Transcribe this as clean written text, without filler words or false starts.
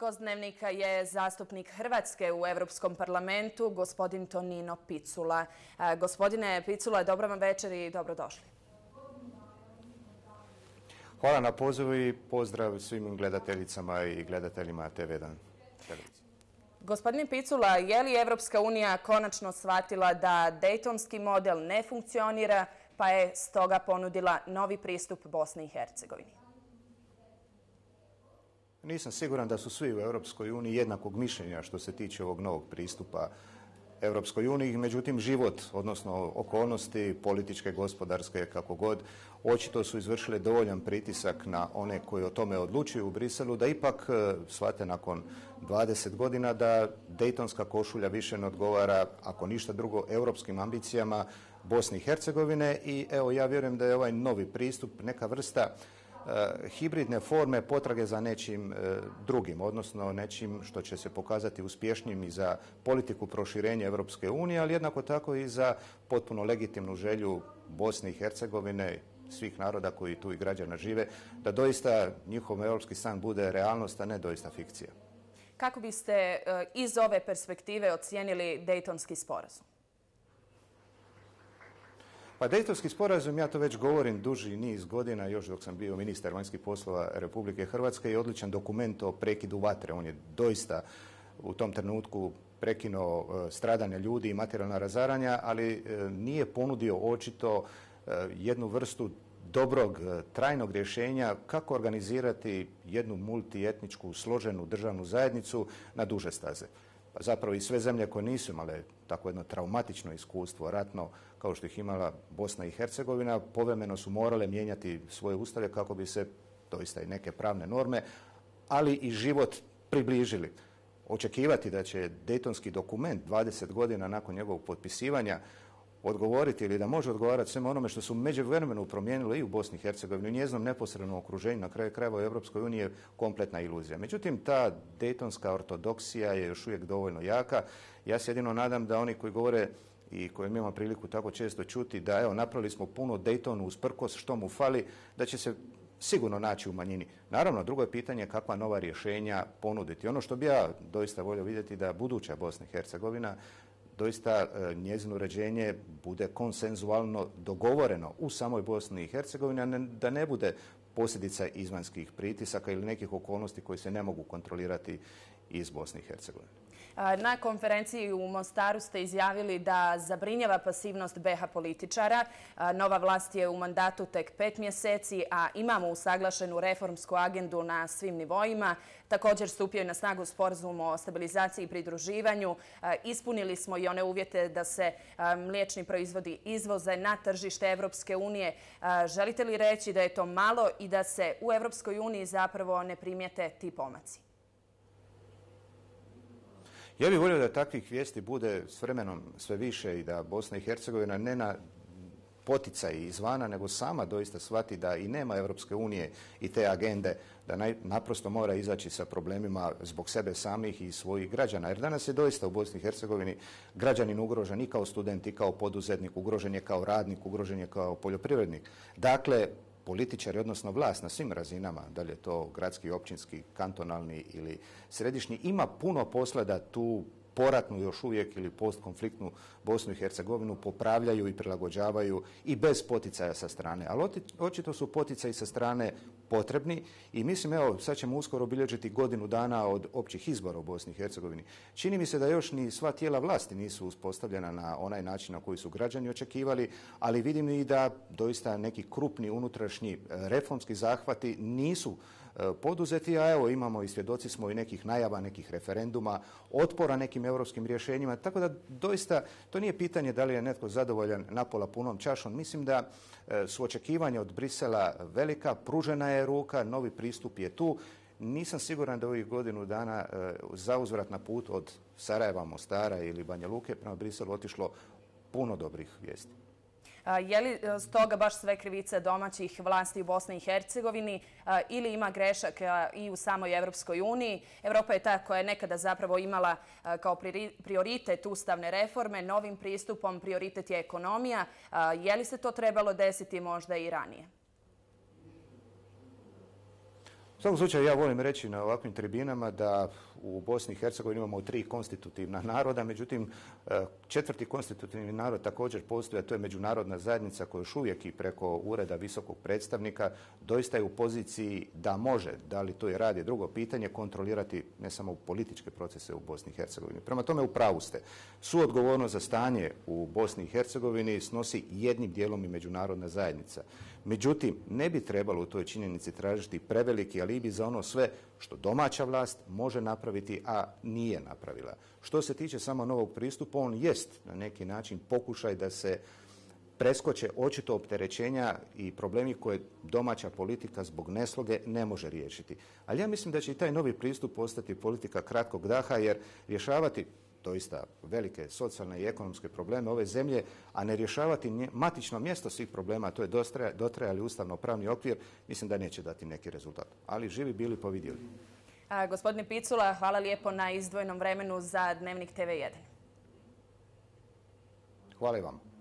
Gost Dnevnika je zastupnik Hrvatske u Europskom parlamentu, gospodin Tonino Picula. Gospodine Picula, dobro vam večer i dobrodošli. Hvala na pozivu i pozdrav svim gledateljicama i gledateljima TV1 televizije. Gospodine Picula, je li Evropska unija konačno shvatila da dejtonski model ne funkcionira, pa je stoga ponudila novi pristup Bosni i Hercegovini? Nisam siguran da su svi u Europskoj uniji jednakog mišljenja što se tiče ovog novog pristupa Europskoj uniji. Međutim, život, odnosno okolnosti političke, gospodarske, kako god, očito su izvršile dovoljan pritisak na one koji o tome odlučuju u Briselu da ipak shvate nakon 20 godina da dejtonska košulja više ne odgovara, ako ništa drugo, europskim ambicijama Bosne i Hercegovine. I evo, ja vjerujem da je ovaj novi pristup neka vrsta hibridne forme potrage za nečim drugim, odnosno nečim što će se pokazati uspješnijim i za politiku proširenja Europske unije, ali jednako tako i za potpuno legitimnu želju Bosne i Hercegovine, svih naroda koji tu i građana žive, da doista njihov europski san bude realnost, a ne doista fikcija. Kako biste iz ove perspektive ocijenili Dejtonski sporazum? Pa Dejtonski sporazum, ja to već govorim duži niz godina, još dok sam bio ministar vanjskih poslova Republike Hrvatske, je odličan dokument o prekidu vatre. On je doista u tom trenutku prekinuo stradanja ljudi i materijalna razaranja, ali nije ponudio očito jednu vrstu dobrog, trajnog rješenja kako organizirati jednu multietničku, složenu državnu zajednicu na duže staze. Pa zapravo i sve zemlje koje nisu imale tako jedno traumatično iskustvo ratno kao što ih imala Bosna i Hercegovina, povremeno su morale mijenjati svoje ustave kako bi se doista i neke pravne norme, ali i život približili. Očekivati da će dejtonski dokument 20 godina nakon njegovog potpisivanja odgovoriti ili da može odgovarati svemu onome što su u međuvremenu promijenilo i u Bosni i Hercegovini, u njezinom neposrednom okruženju, na kraju krajeva u Europskoj uniji, je kompletna iluzija. Međutim, ta dejtonska ortodoksija je još uvijek dovoljno jaka. Ja se jedino nadam da oni koji govore i koji imamo priliku tako često čuti da evo napravili smo puno Dejtonu usprkos što mu fali, da će se sigurno naći u manjini. Naravno, drugo je pitanje kakva nova rješenja ponuditi. Ono što bi ja doista volio vidjeti da buduća Bosna i Hercegovina doista njezino uređenje bude konsenzualno dogovoreno u samoj Bosni i Hercegovini, a da ne bude posljedica izvanjskih pritisaka ili nekih okolnosti koji se ne mogu kontrolirati iz Bosne i Hercegovine. Na konferenciji u Mostaru ste izjavili da zabrinjava pasivnost BiH političara. Nova vlast je u mandatu tek 5 mjeseci, a imamo usaglašenu reformsku agendu na svim nivoima. Također stupio je na snagu sporazum o stabilizaciji i pridruživanju. Ispunili smo i one uvjete da se mliječni proizvodi izvoze na tržište Evropske unije. Želite li reći da je to malo i da se u Evropskoj uniji zapravo ne primijete ti pomaci? Ja bih volio da takvih vijesti bude s vremenom sve više i da Bosna i Hercegovina ne na poticaj izvana, nego sama doista shvati da i nema Europske unije i te agende, da naprosto mora izaći sa problemima zbog sebe samih i svojih građana. Jer danas je doista u Bosni i Hercegovini građanin ugrožen i kao student i kao poduzetnik, ugrožen je kao radnik, ugrožen je kao poljoprivrednik. Dakle, političari, odnosno vlast na svim razinama, da li je to gradski, općinski, kantonalni ili središnji, ima puno posla da tu poratnu još uvijek ili postkonfliktnu Bosnu i Hercegovinu popravljaju i prilagođavaju i bez poticaja sa strane. Ali očito su poticaji sa strane potrebni i mislim, evo, sad ćemo uskoro obilježiti godinu dana od općih izbora u Bosni i Hercegovini. Čini mi se da još ni sva tijela vlasti nisu uspostavljena na onaj način na koji su građani očekivali, ali vidim i da doista neki krupni unutrašnji reformski zahvati nisu poduzeti, a evo imamo i svjedoci smo i nekih najava, nekih referenduma, otpora nekim europskim rješenjima, tako da doista to nije pitanje da li je netko zadovoljan napola punom čašom. Mislim da su očekivanja od Brisela velika, pružena je ruka, novi pristup je tu. Nisam siguran da ovih godinu dana zauzvrat na put od Sarajeva, Mostara ili Banja Luke prema Briselu otišlo puno dobrih vijesti. Je li stoga baš sve krivice domaćih vlasti u Bosni i Hercegovini ili ima grešak i u samoj Evropskoj uniji? Europa je ta koja je nekada zapravo imala kao prioritet ustavne reforme, novim pristupom prioritet je ekonomija. Je li se to trebalo desiti možda i ranije? svakom slučaju ja volim reći na ovakvim tribinama da u Bosni i Hercegovini imamo 3 konstitutivna naroda, međutim 4. konstitutivni narod također postoji, a to je međunarodna zajednica koja još uvijek i preko ureda visokog predstavnika doista je u poziciji da može, da li to i radi drugo pitanje, kontrolirati ne samo političke procese u Bosni i Hercegovini. Prema tome u pravu ste. Suodgovornost za stanje u Bosni i Hercegovini snosi jednim dijelom i međunarodna zajednica. Međutim, ne bi trebalo u toj činjenici tražiti preveliki alibi za ono sve što domaća vlast može napraviti, a nije napravila. Što se tiče samo novog pristupa, on jest na neki način pokušaj da se preskoče očito opterećenja i problemi koje domaća politika zbog nesloge ne može riješiti. Ali ja mislim da će i taj novi pristup postati politika kratkog daha, jer rješavati doista velike socijalne i ekonomske probleme ove zemlje, a ne rješavati matično mjesto svih problema, a to je dotrajali ustavno-pravni okvir, mislim da neće dati neki rezultat. Ali živi bili pa vidjeli. Gospodine Picula, hvala lijepo na izdvojenom vremenu za Dnevnik TV1. Hvala i vam.